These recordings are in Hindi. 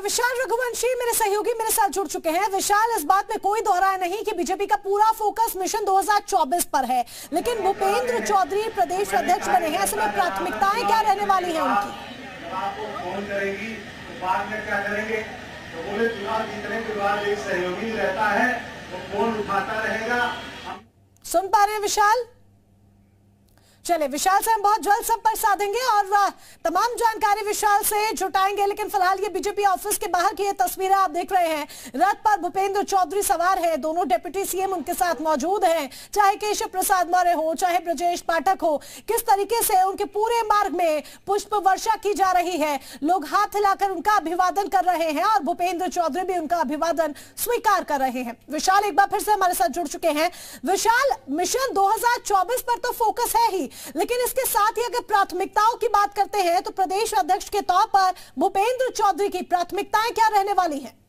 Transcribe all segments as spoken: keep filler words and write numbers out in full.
विशाल रघुवंशी मेरे सहयोगी मेरे साथ जुड़ चुके हैं। विशाल, इस बात में कोई दोहराए नहीं कि बीजेपी का पूरा फोकस मिशन दो हज़ार चौबीस पर है, लेकिन भूपेंद्र चौधरी प्रदेश अध्यक्ष बने हैं, ऐसे में प्राथमिकताएं क्या रहने वाली हैं उनकी? आपको फोन करेगी तो बाद में क्या करेंगे? तो बोले चुनाव जीतने के बाद एक सहयोगी रहता है, वो फोन उठाता रहेगा। सुन पा रहे हैं विशाल? चलिए, विशाल से हम बहुत जल्द संपर्क साधेंगे और तमाम जानकारी विशाल से जुटाएंगे, लेकिन फिलहाल ये बीजेपी ऑफिस के बाहर की ये तस्वीरें आप देख रहे हैं। रथ पर भूपेंद्र चौधरी सवार है, दोनों डिप्टी सीएम उनके साथ मौजूद हैं, चाहे केशव प्रसाद मौर्य हो चाहे ब्रजेश पाठक हो। किस तरीके से उनके पूरे मार्ग में पुष्प वर्षा की जा रही है, लोग हाथ हिलाकर उनका अभिवादन कर रहे हैं और भूपेंद्र चौधरी भी उनका अभिवादन स्वीकार कर रहे हैं। विशाल एक बार फिर से हमारे साथ जुड़ चुके हैं। विशाल, मिशन दो हज़ार चौबीस पर तो फोकस है ही, लेकिन इसके साथ ही अगर प्राथमिकताओं की बात करते हैं तो प्रदेश अध्यक्ष के तौर पर भूपेंद्र चौधरी की प्राथमिकताएं क्या रहने वाली हैं?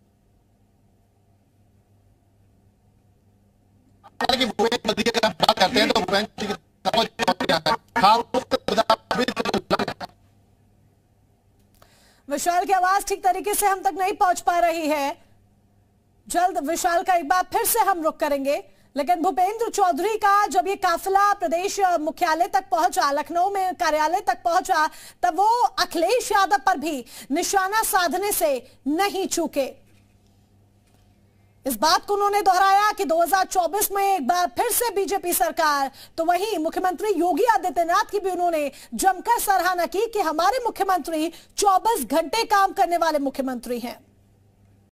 करते हैं तो विशाल की आवाज ठीक तरीके से हम तक नहीं पहुंच पा रही है। जल्द विशाल का एक बार फिर से हम रुख करेंगे, लेकिन भूपेंद्र चौधरी का जब ये काफिला प्रदेश मुख्यालय तक पहुंचा, लखनऊ में कार्यालय तक पहुंचा, तब वो अखिलेश यादव पर भी निशाना साधने से नहीं चूके। इस बात को उन्होंने दोहराया कि दो हज़ार चौबीस में एक बार फिर से बीजेपी सरकार, तो वहीं मुख्यमंत्री योगी आदित्यनाथ की भी उन्होंने जमकर सराहना की कि हमारे मुख्यमंत्री चौबीस घंटे काम करने वाले मुख्यमंत्री हैं।